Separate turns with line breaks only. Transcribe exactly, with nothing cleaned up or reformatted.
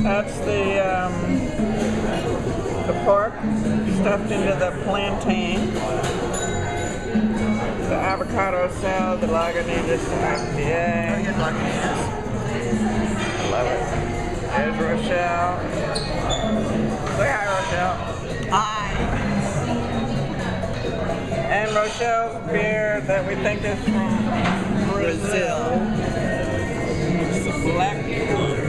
That's the um, the pork stuffed into the plantain, the avocado salad, the Lagunitas, the I P A.
Oh, you Lagunitas.
I love it. There's Roshell. Say hi, Roshell.
Hi.
And Rochelle's beer that we think is from Brazil.
Brazil.
It's a black